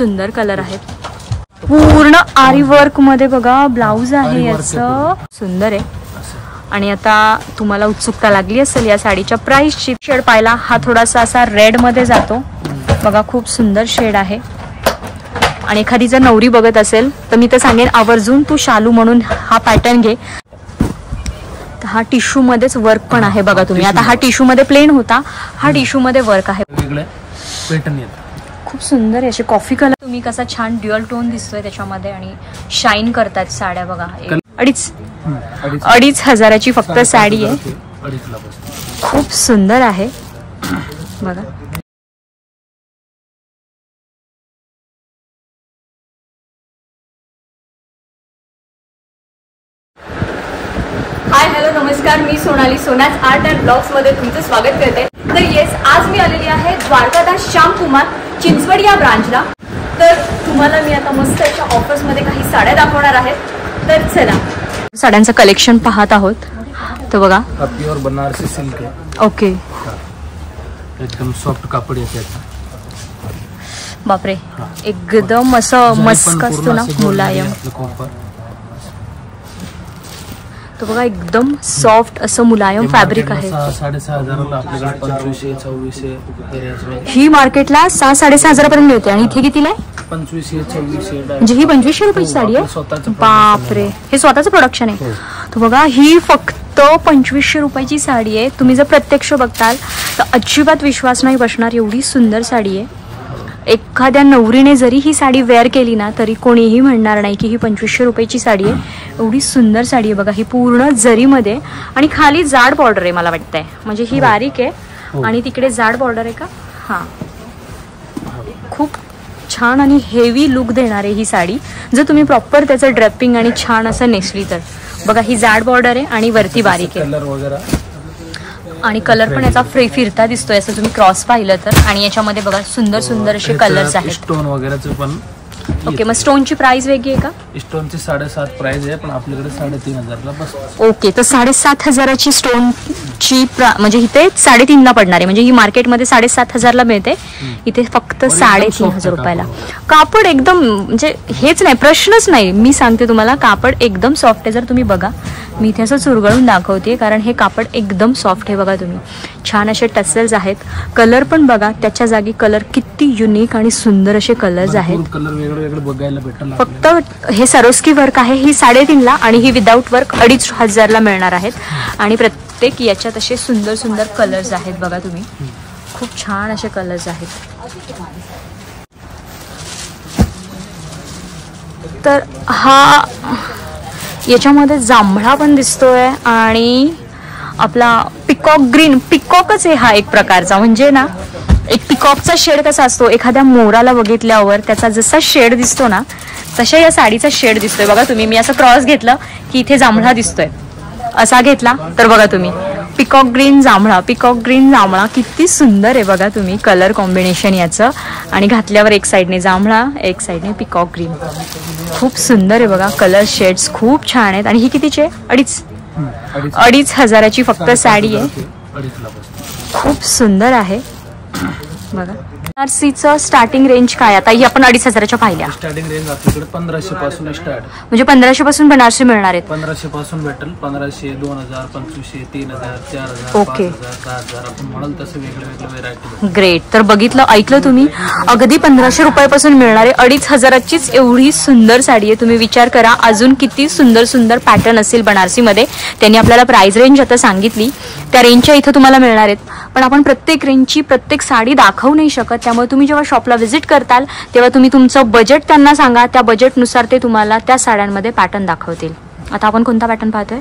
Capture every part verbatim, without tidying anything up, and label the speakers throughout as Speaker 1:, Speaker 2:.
Speaker 1: सुंदर कलर आहेत. पूर्ण आरी वर्क मध्ये बघा ब्लाऊज आहे याचं, सुंदर आहे. आणि आता तुम्हाला उत्सुकता लागली असेल या साडीच्या प्राइसची. शेड पाहिला हा थोडासा असा रेड मध्ये जातो बघा, खूप सुंदर शेड आहे. आणि एखादी जर नवरी बघत असेल तर मी तर सांगेन आवर्जून तू शालू म्हणून हा पॅटर्न घे. हा टिश्यू मध्येच वर्क पण आहे बघा तुम्ही. आता हा टिश्यू मध्ये प्लेन होता, हा टिश्यू मध्ये वर्क आहे. खूप सुंदर आहे असे कॉफी कलर. तुम्ही कसा छान ड्युअल टोन दिसतोय त्याच्यामध्ये आणि शाईन करतात साड्या बघा. अडीच अडीच हजाराची फक्त साडी आहे. खूप सुंदर आहे बघा. हाय हॅलो नमस्कार, मी Sonali Sona's art and blogs मध्ये तुमचं स्वागत करते. तर येस, आज मी आलेली आहे द्वारकादास श्याम कुमार चिंचवड या ब्रांचला. तर तुम्हाला मी आता मस्त अशा ऑफर्स मध्ये काही साड्या दाखवणार आहे. तर चला साड्यांचं कलेक्शन पाहत आहोत. तर बघा
Speaker 2: प्युअर बनारसी सिल्क आहे.
Speaker 1: ओके,
Speaker 2: एकदम सॉफ्ट कापड येते.
Speaker 1: बापरे, एकदम असं मस्क असतो ना मुलायम. तो बघा एकदम सॉफ्ट असं मुलायम फॅब्रिक आहे.
Speaker 2: साडेसहा हजाराला आपल्याकडे पंचवीसशे सव्वीसशे.
Speaker 1: ही मार्केटला सहा साडेसहा हजारापर्यंत मिळते आणि इथे कितीला आहे?
Speaker 2: पंचवीसशे सव्वीसशे.
Speaker 1: म्हणजे ही पंचवीसशे रुपयाची साडी आहे. बापरे, हे स्वतःचं प्रोडक्शन आहे. तो बघा ही फक्त पंचवीसशे रुपयाची साडी आहे. तुम्ही जर प्रत्यक्ष बघताल तर अजिबात विश्वास नाही बसणार, एवढी सुंदर साडी आहे. एखाद्या नवरीने जरी ही साडी वेअर केली ना तरी कोणीही म्हणणार नाही की ही पंचवीसशे रुपयाची साडी आहे. एवढी सुंदर साडी आहे बघा. ही पूर्ण जरीमध्ये आणि खाली जाड बॉर्डर आहे मला वाटतंय. म्हणजे ही बारीक आहे आणि तिकडे जाड बॉर्डर आहे का. हां, खूप छान आणि हेवी लुक देणार आहे ही साडी जर तुम्ही प्रॉपर त्याचं ड्रेपिंग आणि छान असं नेसली तर. बघा ही जाड बॉर्डर आहे आणि वरती बारीक आहे आणि कलर पण याचा फ्री फिरता दिसतोय असं तुम्ही क्रॉस पाहिलं तर. आणि याच्यामध्ये बघा सुंदर सुंदर असे कलर्स आहेत.
Speaker 2: स्टोन वगैरेचे पण.
Speaker 1: ओके, मग स्टोनची प्राइस वेगळी आहे का?
Speaker 2: स्टोनची साडेसात प्राइस आहे पण आपल्याकडे साडेतीन हजारला बस.
Speaker 1: ओके, तर साडेसात हजाराची स्टोनची म्हणजे इथे साडेतीनला पडणार आहे. म्हणजे ही मार्केटमध्ये साडेसात हजारला मिळते, इथे फक्त साडेतीन हजार रुपयाला. कापड एकदम म्हणजे हेच नाही, प्रश्नच नाही. मी सांगते तुम्हाला कापड एकदम सॉफ्ट आहे. जर तुम्ही बघा मी इथे असं चुरगळून दाखवते कारण हे कापड एकदम सॉफ्ट आहे बघा तुम्ही. छान असे टसेल्स आहेत. कलर पण बघा त्याच्या जागी कलर किती युनिक आणि सुंदर असे कलर्स आहेत.
Speaker 2: कलर वेगळे वेगळे बघायला भेटतात.
Speaker 1: फक्त हे सरोस्की वर्क आहे ही साडेतीनला आणि ही विदाऊट वर्क अडीच हजारला मिळणार आहेत. आणि प्रत्येक याच्यात असे सुंदर सुंदर कलर्स आहेत बघा तुम्ही. खूप छान असे कलर्स आहेत. तर हा याच्यामध्ये जांभळा पण दिसतोय आणि आपला पिकॉक ग्रीन. पिकॉकच आहे हा एक प्रकारचा. म्हणजे ना एक पिकॉकचा शेड कसा असतो, एखाद्या मोराला बघितल्यावर त्याचा जसा शेड दिसतो ना तशा या साडीचा शेड दिसतोय बघा तुम्ही. मी असं क्रॉस घेतलं की इथे जांभळा दिसतोय, असा घेतला तर बघा तुम्ही पिकॉक ग्रीन जांभळा. पिकॉक ग्रीन जांभळा किती सुंदर आहे बघा तुम्ही कलर कॉम्बिनेशन याचं. आणि घातल्यावर एक साईडने जांभळा एक साईडने पिकॉक ग्रीन. खूप सुंदर आहे बघा. कलर शेड्स खूप छान आहेत. आणि ही कितीची आहे? अडीच अडीच हजाराची फक्त साडी आहे. खूप सुंदर आहे बघा. बनारसीचं स्टार्टिंग रेंज काय? आता ही आपण अडीच हजाराच्या पाहिल्या.
Speaker 2: स्टार्टिंग रेंज आपल्याकडे पंधराशे पासून स्टार्ट.
Speaker 1: म्हणजे पंधराशे पासून बनारसी मिळणार आहेत.
Speaker 2: पंधराशे पासून भेटेल. पंधराशे, दोन हजार, पंचवीसशे, तीन हजार, चार हजार,
Speaker 1: ओके,
Speaker 2: दहा हजार आपण म्हणाल तसं वेगळे वेगळे व्हेरायटी.
Speaker 1: ग्रेट. तर बघितलं ऐकलं तुम्ही, अगदी पंधराशे रुपयापासून मिळणारे अडीच हजाराचीच एवढी सुंदर साडी आहे. तुम्ही विचार करा अजून किती सुंदर सुंदर पॅटर्न असेल बनारसीमध्ये. त्यांनी आपल्याला प्राइस रेंज आता सांगितली, त्या रेंजच्या इथं तुम्हाला मिळणार आहेत. पण आपण प्रत्येक रेंजची प्रत्येक साडी दाखवू नाही शकत. त्यामुळे तुम्ही जेव्हा शॉपला व्हिजिट करताल तेव्हा तुम्ही तुमचं बजेट त्यांना सांगा, त्या बजेटनुसार ते तुम्हाला त्या साड्यांमध्ये पॅटर्न दाखवतील. आता आपण कोणता पॅटर्न पाहतोय?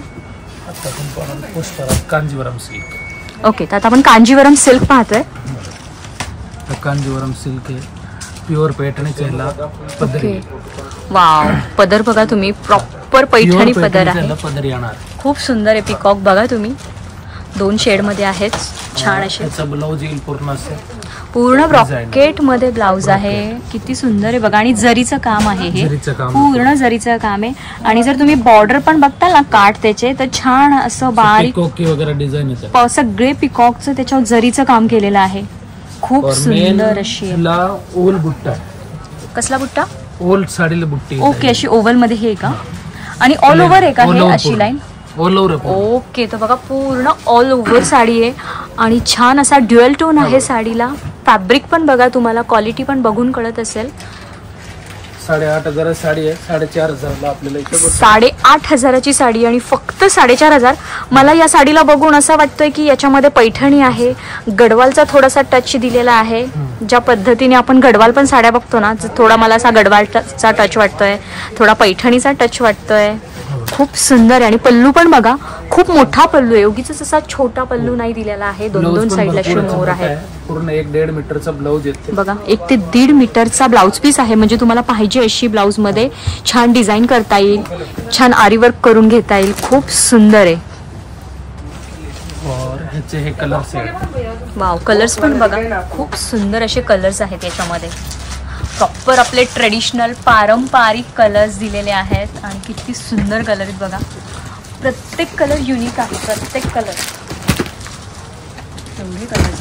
Speaker 2: कांजीवरम सिल्क.
Speaker 1: ओके, तर आता आपण कांजीवरम सिल्क पाहतोय.
Speaker 2: कांजीवरम सिल्क आहे, प्युअर पैठणीचा पदर.
Speaker 1: वाव, पदर बघा तुम्ही, प्रॉपर पैठणी पदर आहे.
Speaker 2: पदर येणार.
Speaker 1: खूप सुंदर आहे. पिकॉक बघा तुम्ही, दोन शेड मध्ये आहेत छान असे.
Speaker 2: ब्लाउज येईल पूर्ण
Speaker 1: पूर्ण ब्रॉकेट मध्ये ब्लाउज आहे. किती सुंदर आहे बघा. आणि जरीचं काम आहे, हे पूर्ण जरीचं काम आहे. आणि जर तुम्ही बॉर्डर पण बघताल ना काठ त्याचे, तर छान असं बारीक
Speaker 2: वगैरे डिझाईन
Speaker 1: सगळे पिकॉकचं त्याच्यावर जरीचं काम केलेलं आहे. खूप सुंदर अशी
Speaker 2: ओल बुट्टा.
Speaker 1: कसला बुट्टा?
Speaker 2: ओल्ड साडीला बुट्टी.
Speaker 1: ओके, अशी ओव्हल मध्ये हे का? आणि ऑल ओव्हर आहे का हे अशी लाईन?
Speaker 2: All over.
Speaker 1: ओके, तर बघा पूर्ण ऑल ओव्हर साडी आहे आणि छान असा ड्युअल टोन आहे साडीला. फॅब्रिक पण बघा, तुम्हाला क्वालिटी पण बघून कळत असेल.
Speaker 2: साडेआठ हजार साडी आहे, साडेचार हजारला आपल्याला.
Speaker 1: साडेआठ हजाराची साडी आणि फक्त साडेचार हजार. मला या साडीला बघून असं वाटतंय की याच्यामध्ये पैठणी आहे, गडवालचा थोडासा टच दिलेला आहे. ज्या पद्धतीने आपण गडवाल पण साड्या बघतो ना, थोडा मला असा गडवालचा टच वाटतोय, थोडा पैठणीचा टच वाटतोय. खूप सुंदर आहे. आणि पल्लू पण बघा, खूप मोठा पल्लू आहे, उगीच असा छोटा पल्लू नाही दिलेला आहे. दोन दोन साईडला शिमोर आहे.
Speaker 2: पूर्ण एक दीड मीटरचा ब्लाऊज येते
Speaker 1: बघा. एक ते दीड मीटरचा ब्लाऊज पीस आहे. म्हणजे तुम्हाला पाहिजे अशी ब्लाऊज मध्ये छान डिझाईन करता येईल, छान आरी वर्क करून घेता येईल. खूप सुंदर आहे.
Speaker 2: और ह्याचे हे कलर्स आहेत.
Speaker 1: वाव, कलर्स पण बघा, खूप सुंदर असे कलर्स आहेत याच्यामध्ये. प्रॉपर आपले ट्रेडिशनल पारंपरिक कलर्स दिलेले आहेत आणि किती सुंदर कलर आहेत बघा. प्रत्येक कलर युनिक आहे, प्रत्येक कलर. एवढे कलर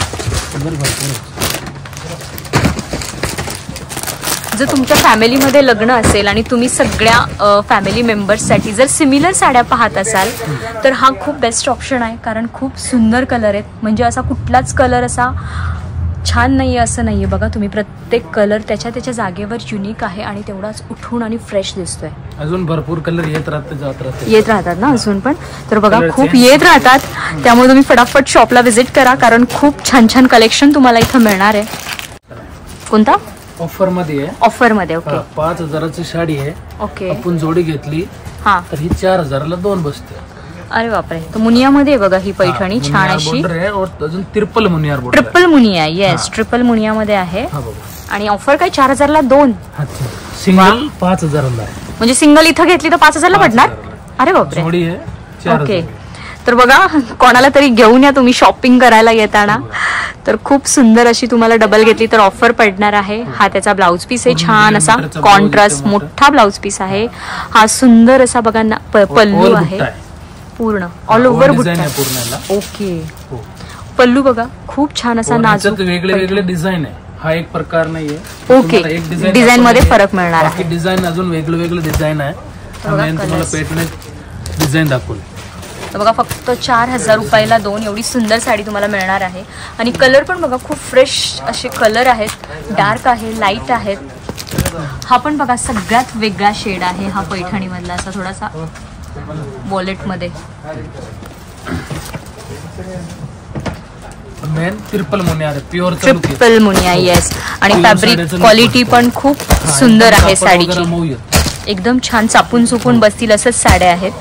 Speaker 1: जर तुमच्या फॅमिलीमध्ये लग्न असेल आणि तुम्ही सगळ्या फॅमिली मेंबर्ससाठी जर सिमिलर साड्या पाहत असाल तर हा खूप बेस्ट ऑप्शन आहे. कारण खूप सुंदर कलर आहेत. म्हणजे असा कुठलाच कलर असा छान नाही आहे असं नाही आहे. बघा तुम्ही, प्रत्येक कलर त्याच्या त्याच्या जागेवर युनिक आहे आणि तेवढाच उठून आणि फ्रेश दिसतोय.
Speaker 2: अजून भरपूर कलर येत राहतात, जात राहतात,
Speaker 1: येत राहतात ना अजून पण. तर बघा, खूप येत राहतात. त्यामुळे तुम्ही फटाफट शॉपला व्हिजिट करा, कारण खूप छान छान कलेक्शन तुम्हाला इथं मिळणार आहे. कोणता?
Speaker 2: ऑफर मध्ये आहे.
Speaker 1: ऑफर मध्ये. ओके,
Speaker 2: पाच हजाराची साडी आहे.
Speaker 1: ओके,
Speaker 2: आपण जोडी घेतली
Speaker 1: हा
Speaker 2: तर ही चार हजाराला दोन बसते.
Speaker 1: अरे बापरे. तर मुनियामध्ये बघा ही पैठणी छान अशी.
Speaker 2: अजून ट्रिपल मुनिया,
Speaker 1: ट्रिपल मुनिया. येस, ट्रिपल मुनिया मध्ये आहे. आणि ऑफर काय चार हजारला दोन,
Speaker 2: सिंगल पाच हजारला.
Speaker 1: म्हणजे सिंगल इथं घेतली तर पाच हजारला पडणार. अरे बापरे.
Speaker 2: जोडी आहे.
Speaker 1: ओके, तर बघा, कोणाला तरी घेऊन या तुम्ही शॉपिंग करायला येताना. तर खूप सुंदर अशी तुम्हाला डबल घेतली तर ऑफर पडणार आहे. हा त्याचा ब्लाऊज पीस आहे, छान असा कॉन्ट्रास्ट मोठा ब्लाऊज पीस आहे. हा सुंदर असा बघा ना पल्लू आहे, पूर्ण ऑल ओव्हर बुट्टा. ओके, पल्लू बघा, खूप छान असा नाजूक
Speaker 2: वेगळे वेगळे डिझाईन आहे. हा एक प्रकार नाहीये.
Speaker 1: ओके, डिझाईन मध्ये फरक मिळणार आहे.
Speaker 2: डिझाईन अजून वेगळे वेगळे डिझाईन आहे. तुम्हाला पेटने डिझाईन दाखवले.
Speaker 1: तर बघा, फक्त चार हजार रुपयाला दोन एवढी सुंदर साडी तुम्हाला मिळणार आहे. आणि कलर पण बघा, खूप फ्रेश असे कलर आहेत. डार्क आहे, लाईट आहेत. हा पण बघा सगळ्यात वेगळा शेड आहे हा पैठणी मधला, असा थोडासा वॉलेट मध्ये.
Speaker 2: मेन ट्रिपल मुनिया आहे, प्युअर
Speaker 1: ट्रिपल मुनिया. येस, आणि फॅब्रिक क्वालिटी पण खूप सुंदर आहे साडीची. एकदम छान चापून चुपून बसतील असंच साड्या आहेत.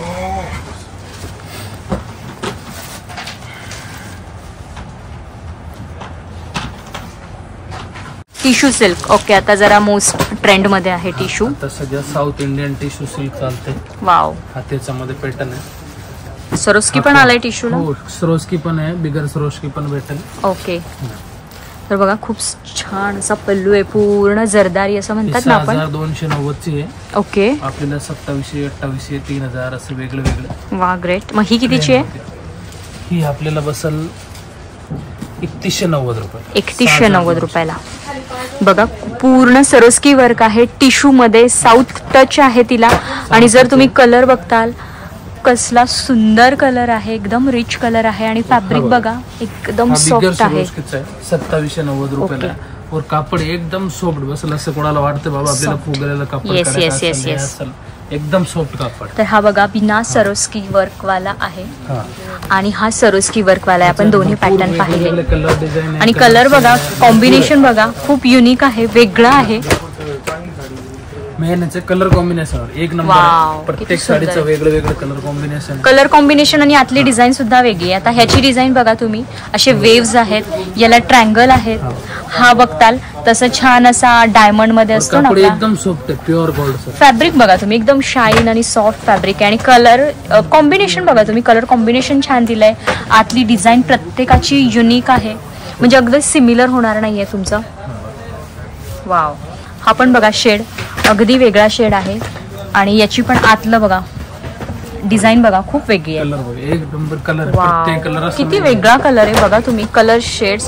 Speaker 1: Tissue silk. ओके, आता जरा मोस्ट ट्रेंड मध्ये आहे टिश्यू.
Speaker 2: आता सगळं साऊथ इंडियन टिश्यू सिल्क चालते.
Speaker 1: वाव,
Speaker 2: हा त्याच्यामध्ये पॅटर्न आहे.
Speaker 1: सरोस्की पण आलाय टिश्यूला.
Speaker 2: हो, सरोस्की पण आहे, बिगर सरोस्की पण भेटेल.
Speaker 1: ओके, तर बघा खूप छान असा पल्लू आहे, पूर्ण जरदारी असं म्हणतात ना आपण.
Speaker 2: दोनशे नव्वद ची आहे.
Speaker 1: ओके,
Speaker 2: आपल्याला सत्तावीसशे अठ्ठावीसशे तीन हजार असं वेगळं वेगळं.
Speaker 1: वा, ग्रेट. मग ही कितीची आहे?
Speaker 2: ही आपल्याला बसल एकतीसशे नव्वद रुपये.
Speaker 1: एकतीसशे नव्वद रुपयाला. बघा, पूर्ण सरोस्की वर्क आहे, टिश्यू मध्ये साऊथ टच आहे तिला. आणि जर तुम्ही कलर बघताल, कसला सुंदर कलर आहे, एकदम रिच कलर आहे. आणि फॅब्रिक बघा, एकदम सॉफ्ट आहे.
Speaker 2: सत्तावीसशे नव्वद रुपयाला. और कापड एकदम सॉफ्ट बसल. असं कोणाला वाटतं बाबा आपल्याला फुगलेलं कापड
Speaker 1: येस येस येस येस
Speaker 2: एकदम सॉफ्ट कापड.
Speaker 1: तर हा बघा बिना सरोस्की वर्क वाला आहे आणि हा सरोस्की वर्क वाला आहे. आपण दोन्ही पॅटर्न पाहिले आणि कलर बघा, कॉम्बिनेशन बघा, खूप युनिक आहे, वेगळं आहे.
Speaker 2: मेहनचे कलर कॉम्बिनेशन एक नंबर. प्रत्येक साडीचं वेगळं वेगळं कलर कॉम्बिनेशन
Speaker 1: कलर कॉम्बिनेशन आणि आतली डिझाईन सुद्धा वेगळी. आता ह्याची डिझाईन बघा तुम्ही, असे वेव्स आहेत, याला ट्रँगल आहेत. हा बघताल तसं छान असा डायमंड मध्ये असतो ना,
Speaker 2: एकदम सॉफ्ट प्युअर गोल्ड.
Speaker 1: फॅब्रिक बघा तुम्ही, एकदम शाईन आणि सॉफ्ट फॅब्रिक आहे. आणि कलर कॉम्बिनेशन बघा तुम्ही, कलर कॉम्बिनेशन छान दिलंय. आतली डिझाईन प्रत्येकाची युनिक आहे, म्हणजे अगदी सिमिलर होणार नाहीये तुमचं. वाव, हा पण बघा शेड अगदी वेगळा शेड आहे. आणि याची पण आतलं बघा डिझाईन बघा, खूप वेगळी आहे.
Speaker 2: एक नंबर कलर.
Speaker 1: किती वेगळा कलर आहे बघा तुम्ही. कलर शेड्स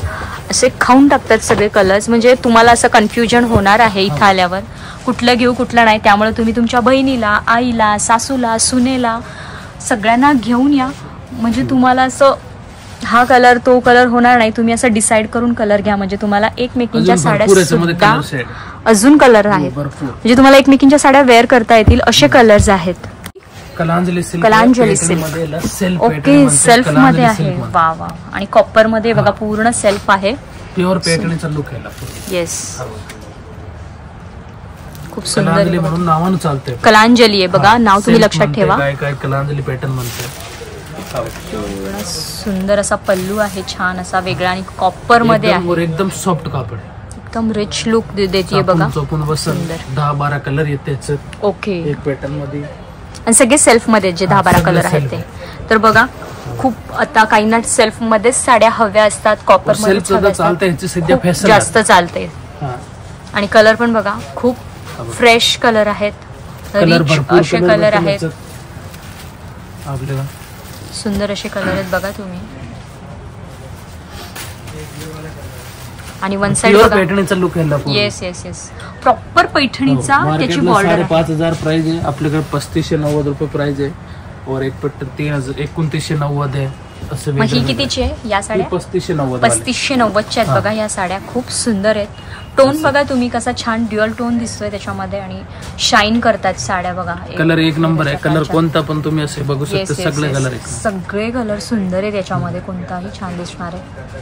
Speaker 1: असे खाऊन टाकतात सगळे कलर्स. म्हणजे तुम्हाला असं कन्फ्युजन होणार आहे इथं आल्यावर कुठलं घेऊ कुठलं नाही. त्यामुळे तुम्ही तुमच्या बहिणीला, आईला, सासूला, सुनेला सगळ्यांना घेऊन या. म्हणजे तुम्हाला असं हा कलर तो कलर होणार नाही. तुम्ही असं डिसाईड करून कलर घ्या. म्हणजे तुम्हाला एकमेकींच्या साड्या सुद्धा अजून कलर आहेत. म्हणजे तुम्हाला एकमेकींच्या साड्या वेअर करता येतील असे कलर्स आहेत.
Speaker 2: Kalanjali silk,
Speaker 1: Kalanjali silk. Okay, self मध्ये आहे. वा वा. आणि कॉपर मध्ये बघा पूर्ण सेल्फ आहे.
Speaker 2: प्युअर पॅटर्नचा लुक आहे.
Speaker 1: येस, खूप सुंदर
Speaker 2: म्हणून नावानं चालतंय.
Speaker 1: कलांजली आहे बघा, नाव तुम्ही लक्षात ठेवा.
Speaker 2: काय काय कलांजली पॅटर्न म्हणते.
Speaker 1: पूर्ण सुंदर असा पल्लू आहे, छान असा वेगळा आणि कॉपर मध्ये आहे.
Speaker 2: एकदम सॉफ्ट कापड,
Speaker 1: एकदम रिच लुक देते बघा.
Speaker 2: दहा बारा कलर येते.
Speaker 1: ओके,
Speaker 2: एक पॅटर्न मध्ये
Speaker 1: आणि सगळे सेल्फ मध्ये जे दहा बारा कलर आहेत ते. तर बघा खूप आता काहींना सेल्फ मध्येच साड्या हव्या असतात, कॉपर मध्ये जास्त चालते. आणि कलर पण बघा खूप फ्रेश कलर आहेत, रिच असे कलर आहेत, सुंदर असे कलर आहेत बघा तुम्ही. आणि वन साइड
Speaker 2: पैठणीचा लुक आहे.
Speaker 1: येस येस येस, प्रॉपर पैठणीचा. त्याची बॉर्डर
Speaker 2: पाच हजार प्राइस आहे आपल्याकडे, पस्तीसशे नव्वद रुपये प्राइस आहे. और एक पट्ट तीन हजार एकोणतीसशे नव्वद आहे. असं
Speaker 1: ही कितीची आहे या साड्या?
Speaker 2: पस्तीसशे नव्वद
Speaker 1: पस्तीसशे नव्वदच्या आहेत बघा या साड्या. खूप सुंदर आहेत. टोन बघा तुम्ही कसा छान ड्युअल टोन दिसतोय त्याच्यामध्ये आणि शाईन करतात साड्या बघा.
Speaker 2: कलर एक नंबर आहे. कलर कोणता पण तुम्ही असे बघू शकता, सगळे कलर
Speaker 1: सगळे कलर सुंदर आहे त्याच्यामध्ये, कोणताही छान दिसणार आहे.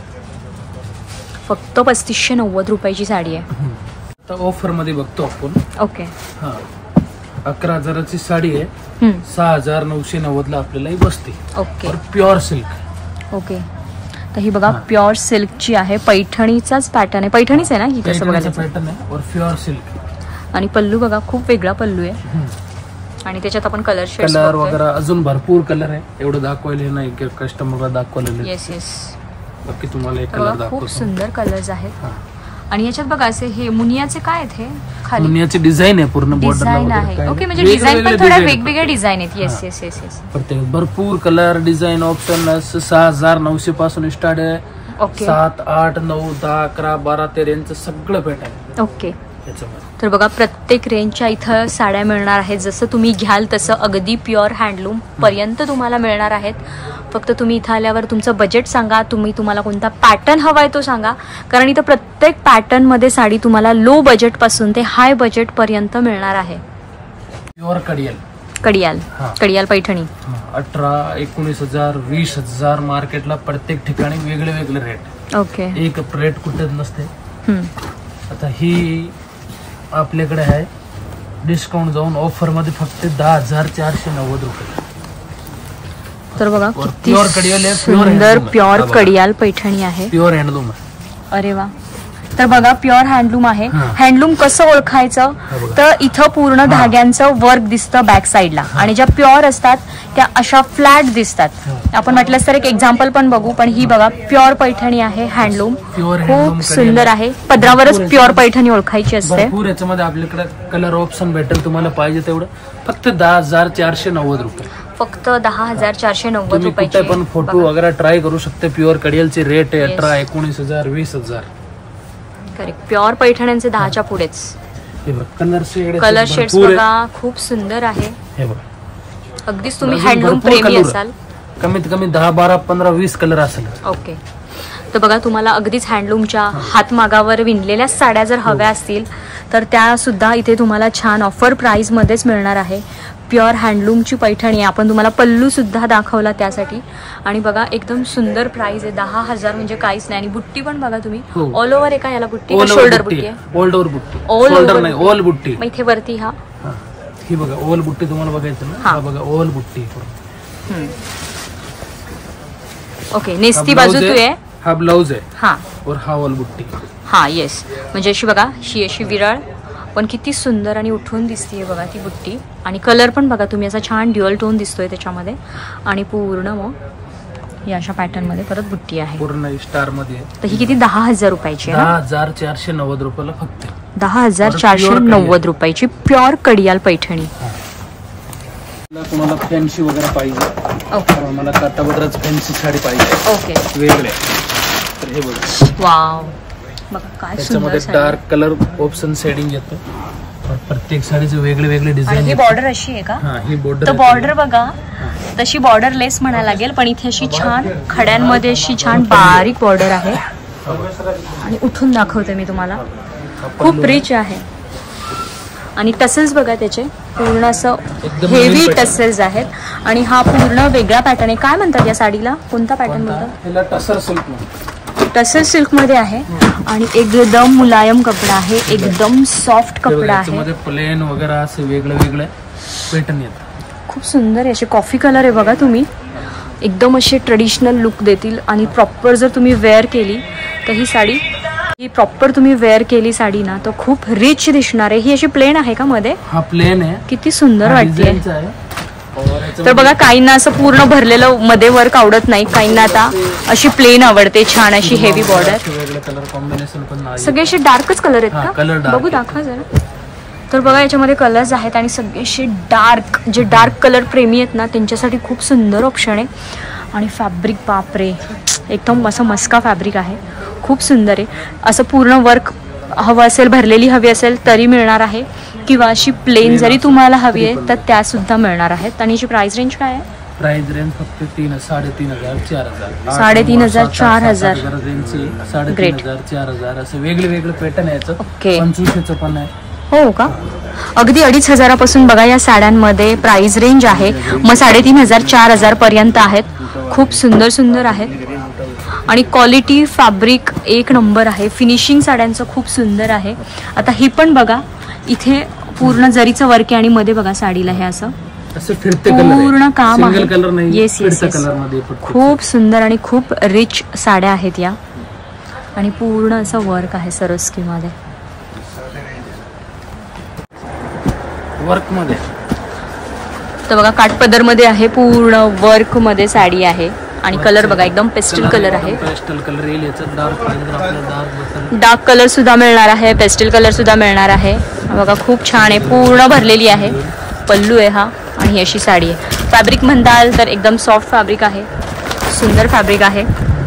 Speaker 1: फक्त पस्तीसशे नव्वद रुपयाची साडी आहे.
Speaker 2: आता ऑफर मध्ये बघतो आपण.
Speaker 1: ओके,
Speaker 2: हा अकरा हजाराची साडी आहे, सहा हजार नऊशे नव्वद ला आपल्याला बसते.
Speaker 1: Okay,
Speaker 2: pure silk.
Speaker 1: ओके, तर ही बघा प्युअर सिल्कची आहे, पैठणीचाच पॅटर्न आहे. पैठणीच आहे ना ही? कसं बघायचं
Speaker 2: पॅटर्न आहे और प्युअर सिल्क.
Speaker 1: आणि पल्लू बघा खूप वेगळा पल्लू आहे. आणि त्याच्यात आपण कलर शेड्स
Speaker 2: कलर वगैरे अजून भरपूर कलर आहे. एवढं दाखवायला नाही की कस्टमरला दाखवलेलं.
Speaker 1: येस येस,
Speaker 2: बाकी तुम्हाला एक कलर दाखवतो.
Speaker 1: खूप सुंदर कलर्स आहेत. आणि याच्यात बघा असे हे मुनियाचे काय आहेत? हे खाली
Speaker 2: मुनियाचे डिझाईन आहे, पूर्ण
Speaker 1: डिझाईन आहे. ओके, म्हणजे डिझाईन पण थोड्या वेगवेगळ्या डिझाईन आहेत. येस येस येस येस,
Speaker 2: प्रत्येक भरपूर कलर डिझाईन ऑप्शन. सहा हजार नऊशे पासून स्टार्ट आहे.
Speaker 1: ओके,
Speaker 2: सात आठ नऊ दहा अकरा बारा तेरा यांचं सगळं पॅटर्न.
Speaker 1: ओके, तर बघा प्रत्येक रेंजच्या इथं साड्या मिळणार आहेत. जसं तुम्ही घ्याल तसं अगदी प्युअर हँडलूम पर्यंत तुम्हाला मिळणार आहेत. फक्त तुम्ही इथं आल्यावर तुमचं बजेट सांगा, तुम्ही तुम्हाला कोणता पॅटर्न हवाय तो सांगा. कारण इथं प्रत्येक पॅटर्न मध्ये साडी तुम्हाला लो बजेट पासून ते हाय बजेट पर्यंत मिळणार आहे.
Speaker 2: प्युअर कडियाल,
Speaker 1: कडियाल कडियाल पैठणी.
Speaker 2: अठरा एकोणीस हजार वीस हजार मार्केटला प्रत्येक ठिकाणी वेगळे वेगळे रेट.
Speaker 1: ओके,
Speaker 2: एक रेट कुठेच नसते. आता ही आपल्याकडे आहे डिस्काउंट जाऊन ऑफर मध्ये फक्त दहा हजार चारशे नव्वद रुपये.
Speaker 1: तर बघा किती सुंदर प्युअर कडियाल पैठणी आहे,
Speaker 2: प्युअर हँडलूम.
Speaker 1: अरे वा. तर बघा प्युअर हँडलूम आहे. हँडलूम कसं ओळखायचं तर इथं पूर्ण धाग्यांचं वर्क दिसतं बॅक साईडला, आणि ज्या प्युअर असतात त्या अशा फ्लॅट दिसतात. आपण म्हटलं तर एक एक्झाम्पल पण बघू. पण ही बघा प्युअर पैठणी आहे, हँडलूम खूप सुंदर आहे. पदरावरच प्युअर पैठणी ओळखायची असते.
Speaker 2: याच्यामध्ये आपल्याकडे कलर ऑप्शन भेटेल, तुम्हाला पाहिजे तेवढं. फक्त दहा हजार चारशे नव्वद रुपये.
Speaker 1: फक्त दहा हजार चारशे नव्वद रुपये.
Speaker 2: पण फोटो वगैरे ट्राय करू शकते. प्युअर कडियालचे रेट आहे अठरा एकोणीस हजार वीस हजार.
Speaker 1: करेक्ट, प्युअर पैठण्यांचे दहाच्या पुढेच.
Speaker 2: कलर शेड
Speaker 1: कलर शेड्स बघा खूप सुंदर आहे.
Speaker 2: हे बघा,
Speaker 1: अगदीच तुम्ही हँडलूम प्रेमी असाल,
Speaker 2: कमीत कमी दहा बारा पंधरा वीस कलर असेल.
Speaker 1: ओके, तर बघा तुम्हाला अगदीच हँडलूमच्या हातमागावर विणलेल्या साड्या जर हव्या असतील तर त्या सुद्धा इथे तुम्हाला छान ऑफर प्राइस मध्येच मिळणार आहे. प्युअर हँडलूमची पैठणी. आपण तुम्हाला पल्लू सुद्धा दाखवला त्यासाठी. आणि बघा एकदम सुंदर प्राइस आहे, दहा हजार म्हणजे काहीच नाही. आणि बुट्टी पण बघा तुम्ही, ऑल ओव्हर आहे का याला बुट्टी? शोल्डर बुट्टी आहे,
Speaker 2: ऑल ओव्हर बुट्टी,
Speaker 1: ऑल ओव्हर
Speaker 2: नाही ऑल बुट्टी.
Speaker 1: मग इथे वरती हा
Speaker 2: ही बघा ऑल बुट्टी तुम्हाला बघायचं ना. हा बघा ऑल बुट्टी.
Speaker 1: ओके, नेस्ती बाजू तू आहे,
Speaker 2: हा ब्लाउज आहे.
Speaker 1: हा,
Speaker 2: और हा ऑल बुट्टी.
Speaker 1: हा येस, म्हणजे अशी बघा ही अशी विरळ पण किती सुंदर आणि उठून दिसतीये बघा ती बुट्टी. आणि कलर पण बघा तुम्ही असा छान ड्युअल टोन दिसतोय त्याच्यामध्ये. आणि पूर्ण मग या अशा पॅटर्न मध्ये परत बुट्टी आहे,
Speaker 2: पूर्ण स्टार मध्ये.
Speaker 1: तर ही किती? दहा हजार रुपयाची.
Speaker 2: दहा हजार चारशे नव्वद रुपयाला फक्त.
Speaker 1: दहा हजार चारशे नव्वद रुपयाची प्युअर कडियाल पैठणी.
Speaker 2: तुम्हाला फॅन्सी वगैरे पाहिजे?
Speaker 1: ओके,
Speaker 2: मला काठापदराच फॅन्सी साडी पाहिजे.
Speaker 1: ओके,
Speaker 2: वेगळे तर हे बघा,
Speaker 1: वाव, बघा काय सुंदर
Speaker 2: त्याच्यामध्ये
Speaker 1: साडी.
Speaker 2: डार्क कलर ऑप्शन शेडिंग येतो. प्रत्येक साडीचे वेगळे वेगळे
Speaker 1: आणि
Speaker 2: डिझाईन.
Speaker 1: ही बॉर्डर अशी आहे का?
Speaker 2: हा, ही बॉर्डर
Speaker 1: तर बॉर्डर बघा तशी बॉर्डर लेस म्हणायला लागेल, पण इथे अशी छान खड्यांमध्ये अशी छान बारीक बॉर्डर आहे. आणि उठून दाखवते मी तुम्हाला, खूप रिच आहे. आणि टसल्स बघा त्याचे पूर्ण असं हेवी टसल्स आहेत. आणि हा पूर्ण वेगळा पॅटर्न आहे. काय म्हणतात या साडीला, कोणता पॅटर्न बोलतात?
Speaker 2: टसर सिल्क.
Speaker 1: टसर सिल्क मध्ये आहे आणि एकदम मुलायम कपडा आहे, एकदम सॉफ्ट कपडा आहे.
Speaker 2: प्लेन वगैरे असे वेगळे वेगळे पॅटर्न येतात.
Speaker 1: खूप सुंदर आहे. असे कॉफी कलर आहे बघा तुम्ही, एकदम असे ट्रेडिशनल लुक देतील. आणि प्रॉपर जर तुम्ही वेअर केली तर ही साडी, ही प्रॉपर तुम्ही वेअर केली साडी ना तर खूप रिच दिसणार आहे. ही अशी प्लेन आहे का मध्ये?
Speaker 2: हा प्लेन आहे.
Speaker 1: किती सुंदर वाटते.
Speaker 2: तर
Speaker 1: तर बघा काहींना असं पूर्ण भरलेलं मध्ये वर्क आवडत नाही, काहींना आता अशी प्लेन आवडते, छान अशी हेवी बॉर्डर.
Speaker 2: कलर कॉम्बिनेशन पण
Speaker 1: सगळे असे डार्कच कलर आहेत का?
Speaker 2: कलर
Speaker 1: बघू दाखवा जरा. तर बघा याच्यामध्ये कलर्स आहेत आणि सगळेसे डार्क, जे डार्क कलर प्रेमी आहेत ना त्यांच्यासाठी खूप सुंदर ऑप्शन आहे. आणि फॅब्रिक बापरे, एकदम असं मस्का फॅब्रिक आहे, खूप सुंदर आहे. असं पूर्ण वर्क हवं असेल, भरलेली हवी असेल तरी मिळणार आहे, किंवा अशी प्लेन जरी तुम्हाला हवी आहे तर त्या सुद्धा मिळणार आहेत. आणि याची प्राइस रेंज काय आहे?
Speaker 2: प्राइस रेंज फक्त तीन साडेतीन हजार चार हजार
Speaker 1: साडेतीन हजार चार हजार
Speaker 2: रेंजची. साडेतीन हजार चार हजार असे वेगळे वेगळे पॅटर्न यायचं.
Speaker 1: ओके,
Speaker 2: पंचवीसशेचं पण आहे.
Speaker 1: हो का? अगदी अडीच हजारापासून बघा या साड्यांमध्ये प्राइस रेंज आहे. मग साडेतीन हजार चार हजार पर्यंत आहेत. खूप सुंदर सुंदर आहेत आणि क्वालिटी फॅब्रिक एक नंबर आहे. फिनिशिंग साड्यांचं खूप सुंदर आहे. आता ही पण बघा, इथे पूर्ण जरीचं वर्क आहे आणि मध्ये बघा साडीला हे असं पूर्ण काम आहे. येस येस येस, खूप सुंदर आणि खूप रिच साड्या आहेत या. आणि पूर्ण असं वर्क आहे सरस्की मध्ये,
Speaker 2: वर्क मध्ये.
Speaker 1: तर बघा काठपदर मध्ये आहे, पूर्ण वर्क मध्ये साडी आहे. आणि कलर बघा एकदम पेस्टल कलर आहे.
Speaker 2: पेस्टल कलर येईल याचा. डार्क डार्क
Speaker 1: डार्क कलर सुद्धा मिळणार आहे, पेस्टल कलर सुद्धा मिळणार आहे. बघा खूप छान आहे, पूर्ण भरलेली आहे. पल्लू आहे हा आणि ही अशी साडी आहे. फॅब्रिक म्हणताल तर एकदम सॉफ्ट फॅब्रिक आहे, सुंदर फॅब्रिक आहे.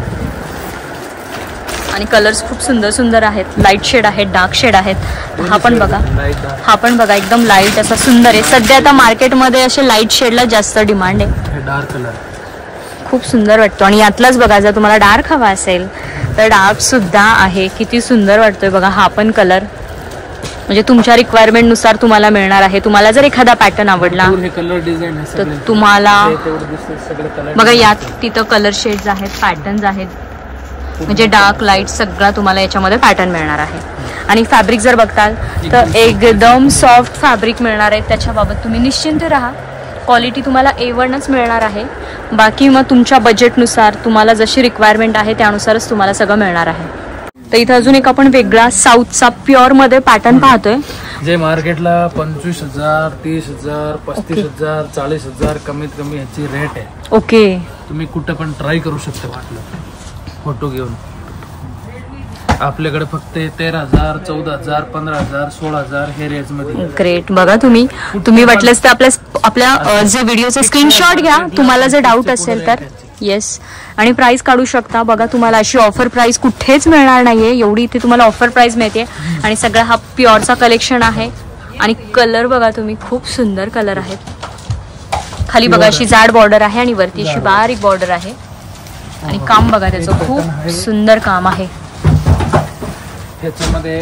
Speaker 1: आणि कलर्स खूप सुंदर सुंदर आहेत. लाईट शेड आहेत, डार्क शेड आहेत. हा पण बघा, हा पण बघा एकदम लाईट असा सुंदर आहे. सध्या आता मार्केटमध्ये असे लाईट शेडला जास्त डिमांड आहे.
Speaker 2: डार्क कलर
Speaker 1: खूप सुंदर वाटतो. आणि यातलाच बघा, जर तुम्हाला डार्क हवा असेल तर डार्क सुद्धा आहे. किती सुंदर वाटतोय बघा. हा पण कलर म्हणजे तुमच्या रिक्वायरमेंट नुसार तुम्हाला मिळणार आहे. तुम्हाला जर एखादा पॅटर्न आवडला तर तुम्हाला बघा यात तिथं कलर शेड्स आहेत, पॅटर्न्स आहेत, म्हणजे डार्क लाईट सगळा तुम्हाला याच्यामध्ये पॅटर्न मिळणार आहे. आणि फॅब्रिक जर बघताल तर एकदम सॉफ्ट फॅब्रिक मिळणार आहे. त्याच्याबाबत तुम्ही निश्चिंत राहा, क्वालिटी तुम्हाला ए वनच मिळणार आहे. बाकी मग तुमच्या बजेटनुसार तुम्हाला जशी रिक्वायरमेंट आहे त्यानुसारच तुम्हाला सगळं मिळणार आहे. तर इथं अजून एक आपण वेगळा साऊथचा प्युअर मध्ये पॅटर्न पाहतोय,
Speaker 2: जे मार्केटला पंचवीस हजार तीस हजार पस्तीस हजार चाळीस हजार कमीत कमी ह्याची रेट आहे.
Speaker 1: ओके,
Speaker 2: तुम्ही कुठं पण ट्राय करू शकता वाटलं फोटो घेऊन. आपल्याकडे फक्त तेरा हजार चौदा हजार पंधरा हजार सोळा हजार हे रेंज मध्ये.
Speaker 1: ग्रेट. बघा तुम्ही तुम्ही वाटलंच तर आपल्या आपल्या जे व्हिडिओचे स्क्रीनशॉट घ्या, तुम्हाला जर डाऊट असेल तर. येस, आणि प्राइस काढू शकता. बघा तुम्हाला अशी ऑफर प्राइस कुठेच मिळणार नाहीये, एवढी इथे तुम्हाला ऑफर प्राइस मिळते. आणि सगळा हा प्युअरचा कलेक्शन आहे. आणि कलर बघा तुम्ही, खूप सुंदर कलर आहेत. खाली बघा अशी जाड बॉर्डर आहे आणि वरती अशी बारीक बॉर्डर आहे. आणि काम बघा त्याचं खूप सुंदर काम आहे.
Speaker 2: ह्याच्यामध्ये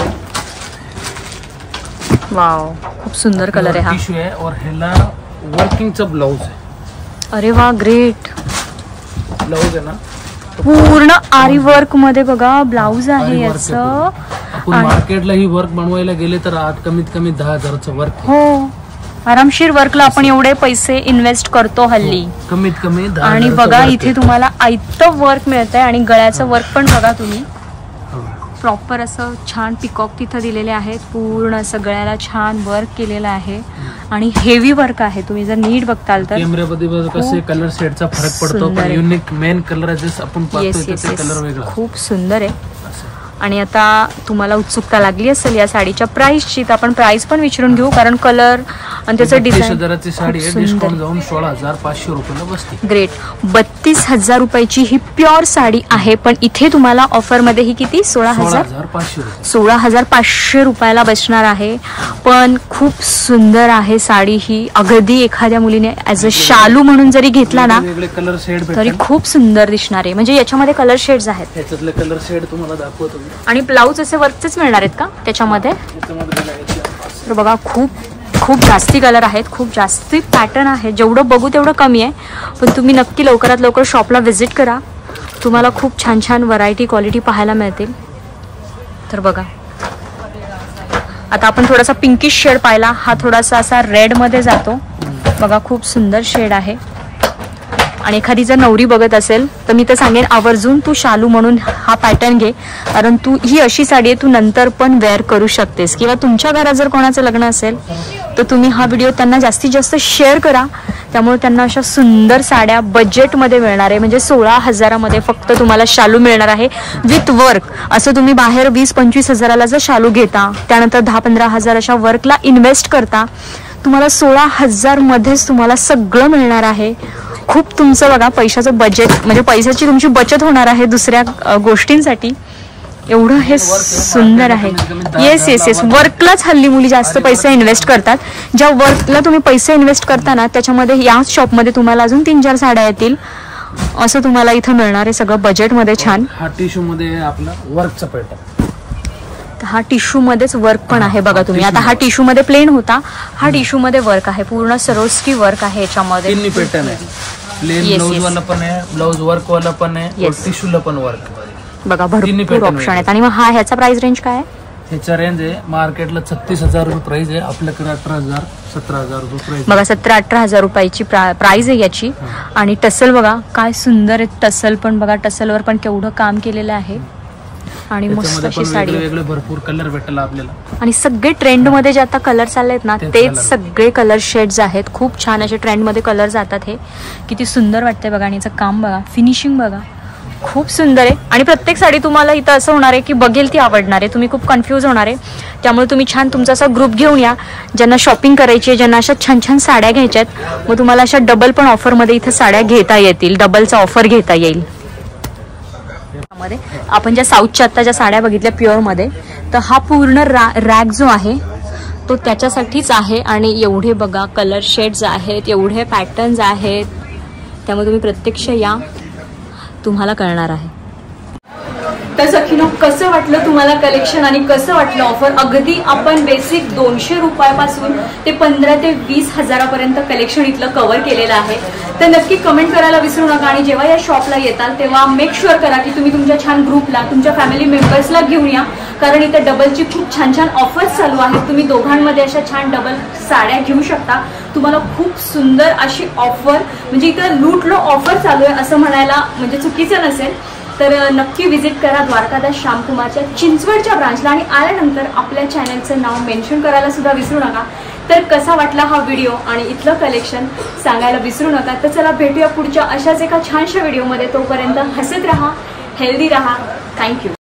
Speaker 1: वाव, खूप सुंदर कलर आहे हा.
Speaker 2: टिश्यू आहे और ह्याला वर्किंगचा ब्लाउज आहे.
Speaker 1: अरे वा, ग्रेट.
Speaker 2: ब्लाउज आहे ना
Speaker 1: पूर्ण आरी वर्क मध्ये बघा ब्लाउज आहे याचं.
Speaker 2: आपण मार्केटला ही वर्क बनवायला गेले तर आज कमीत कमी दहा हजाराचं वर्क.
Speaker 1: हो, आरामशीर वर्कला आपण एवढे पैसे इन्व्हेस्ट करतो हल्ली,
Speaker 2: कमीत कमी.
Speaker 1: आणि बघा इथे तुम्हाला आयतं वर्क मिळतंय. आणि गळ्याचं वर्क पण बघा तुम्ही, प्रॉपर असं छान पिकॉक तिथं दिलेले आहेत. पूर्ण असं गळ्याला छान वर्क केलेलं आहे आणि हेवी वर्क आहे. तुम्ही जर नीट बघताल तर
Speaker 2: कॅमेऱ्यामध्ये कसे कलर शेडचा फरक पडतो, पण युनिक मेन कलर जसं आपण पाहतोय ते कलर वेगळा,
Speaker 1: खूप सुंदर आहे. आणि आता तुम्हाला उत्सुकता लागली असेल या साडीच्या प्राइसची, तर आपण प्राइस पण विचारून घेऊ, कारण कलर आणि त्याचं
Speaker 2: बत्तीस
Speaker 1: डिझाईन
Speaker 2: हजाराची साडी आहे, डिस्काउंट जाऊन सोळा हजार पाचशे रुपयाला बसते.
Speaker 1: ग्रेट. बत्तीस हजार रुपयाची ही प्युअर साडी आहे, पण इथे तुम्हाला ऑफर मध्ये ही किती सोळा
Speaker 2: सोळा
Speaker 1: हजार
Speaker 2: हजार पाचशे रुपये
Speaker 1: सोळा हजार पाचशे रुपयाला बसणार आहे. पण खूप सुंदर आहे साडी ही. अगदी एखाद्या मुलीने ऍज अ शालू म्हणून जरी घेतला ना
Speaker 2: वेगळे कलर शेड
Speaker 1: तरी खूप सुंदर दिसणार आहे. म्हणजे याच्यामध्ये कलर शेड्स आहेत.
Speaker 2: ह्याच्यातले कलर शेड तुम्हाला दाखवतो मी.
Speaker 1: आणि ब्लाऊज असे वरचेच मिळणार आहेत का त्याच्यामध्ये?
Speaker 2: ह्याच्यामध्ये बघा, ह्याच्या-
Speaker 1: तर बघा खूप खूप जास्ती कलर आहेत, खूप जास्ती पॅटर्न आहे. जेवढं बघू तेवढं कमी आहे. पण तुम्ही नक्की लवकरात लवकर शॉपला व्हिजिट करा. तुम्हाला खूप छान छान व्हरायटी क्वालिटी पाहायला मिळतील. तर बघा आता आपण थोडासा पिंकिश शेड पाहिला, हा थोडासा असा रेडमध्ये जातो. बघा खूप सुंदर शेड आहे. आणि एखादी जर नवरी बघत असेल तर मी तर सांगेन आवर्जून तू शालू म्हणून हा पॅटर्न घे, कारण तू ही अशी साडी आहे तू नंतर पण वेअर करू शकतेस. किंवा तुमच्या घरात जर कोणाचं लग्न असेल तर तुम्ही हा व्हिडिओ त्यांना जास्तीत जास्त शेअर करा. त्यामुळे त्यांना अशा सुंदर साड्या बजेटमध्ये मिळणार आहे. म्हणजे सोळा हजारामध्ये फक्त तुम्हाला शालू मिळणार आहे विथ वर्क. असं तुम्ही बाहेर वीस पंचवीस हजाराला जर शालू घेता, त्यानंतर दहा पंधरा हजार अशा वर्कला इन्व्हेस्ट करता, तुम्हाला सोळा हजार मध्येच तुम्हाला सगळं मिळणार आहे. खूप तुमचं बघा पैशाचं बजेट, म्हणजे पैशाची तुमची बचत होणार आहे दुसऱ्या गोष्टींसाठी. एवढं हे सुंदर आहे. येस येस येस वर्कलाच हल्ली मुली जास्त पैसे इन्व्हेस्ट करतात. ज्या वर्कला तुम्ही पैसे इन्व्हेस्ट करता ना त्याच्यामध्ये याच शॉपमध्ये तुम्हाला अजून तीन चार साड्या येतील. असं तुम्हाला इथं मिळणार आहे सगळं बजेटमध्ये छान.
Speaker 2: हा टिश्यू मध्ये आपला वर्कचा पॅटर्न.
Speaker 1: हा टिश्यू मध्येच वर्क पण आहे बघा तुम्ही. आता हा टिश्यू मध्ये प्लेन होता, हा टिश्यू मध्ये वर्क आहे. पूर्ण सरोस्की वर्क आहे याच्यामध्ये.
Speaker 2: तिन्ही पॅटर्न आहे. प्लेन ब्लाउज वाला पण आहे, ब्लाउज वर्क वाला पण आहे, टिश्यूला पण वर्क.
Speaker 1: बघा भरपूर ऑप्शन आहेत. आणि मग हा ह्याचा प्राइस रेंज काय आहे?
Speaker 2: ह्याचा रेंज आहे मार्केटला छत्तीस हजार रुपये प्राइस आहे, आपल्याकडे अठरा हजार सतरा हजार रुपये प्राइस.
Speaker 1: बघा सतरा अठरा हजार रुपयाची प्राइस आहे याची. आणि टसल बघा काय सुंदर आहे. टसल पण बघा, टसलवर पण केवढं काम केलेलं आहे. आणि मस्त अशी साडी.
Speaker 2: वेगळे भरपूर कलर भेटला आपल्याला.
Speaker 1: आणि सगळे ट्रेंड मध्ये जे आता कलर चालले आहेत ना तेच सगळे कलर शेड्स आहेत. खूप छान असे ट्रेंड मध्ये कलर जातात. हे किती सुंदर वाटतंय बघा. आणि याचं काम बघा, फिनिशिंग बघा, खूप सुंदर आहे. आणि प्रत्येक साडी तुम्हाला इथं असं होणार आहे की बघेल ती आवडणार आहे. तुम्ही खूप कन्फ्यूज होणार आहे. त्यामुळे तुम्ही छान तुमचा असा ग्रुप घेऊन या. ज्यांना शॉपिंग करायची आहे, ज्यांना अशा छान छान साड्या घ्यायच्या आहेत, मग तुम्हाला अशा डबल पण ऑफरमध्ये इथं साड्या घेता येतील. डबलचा ऑफर घेता येईल. आपण ज्या साऊथच्या आता ज्या साड्या बघितल्या प्युअर मध्ये, तर हा पूर्ण रॅक जो आहे तो त्याच्यासाठीच आहे. आणि एवढे बघा कलर शेड्स आहेत, एवढे पॅटर्न्स आहेत. त्यामुळे तुम्ही प्रत्यक्ष या, तुम्हाला कळणार आहे. तर सखीनो कसं वाटलं तुम्हाला कलेक्शन आणि कसं वाटलं ऑफर? अगदी आपण बेसिक दोनशे रुपयापासून ते पंधरा ते वीस हजारापर्यंत कलेक्शन इथलं कव्हर केलेलं आहे. तर नक्की कमेंट करायला विसरू नका. आणि जेव्हा या शॉपला येताल तेव्हा मेक शुअर करा की तुम्ही तुमच्या छान ग्रुपला, तुमच्या फॅमिली मेंबर्सला घेऊन या, कारण इथे डबलची खूप छान छान ऑफर्स चालू आहेत. तुम्ही दोघांमध्ये अशा छान डबल साड्या घेऊ शकता. तुम्हाला खूप सुंदर अशी ऑफर, म्हणजे इथं लूट लो ऑफर चालू आहे असं म्हणायला म्हणजे चुकीचं नसेल. तर नक्की विजिट करा द्वारकादास श्यामकुमारच्या चिंचवडच्या ब्रांचला. आणि आल्यानंतर आपल्या चॅनलचं नाव मेन्शन करायला सुद्धा विसरू नका. तर कसा वाटला हा व्हिडिओ आणि इथलं कलेक्शन सांगायला विसरू नका. तर चला भेटूया पुढच्या अशाच एका छानशा व्हिडिओमध्ये. तोपर्यंत हसत राहा, हेल्दी राहा. थँक्यू.